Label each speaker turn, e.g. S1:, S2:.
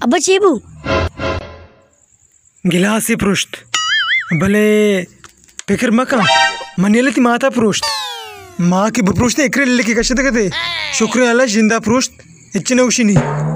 S1: अब्बा चेबू
S2: गिलासी पृष्ठ भले फिक्र मका मनेलती माता पृष्ठ माँ की बपृष्ठ इकरे लेके कशे तगते शुक्र अल्लाह जिंदा पृष्ठ इच्छने उशिनी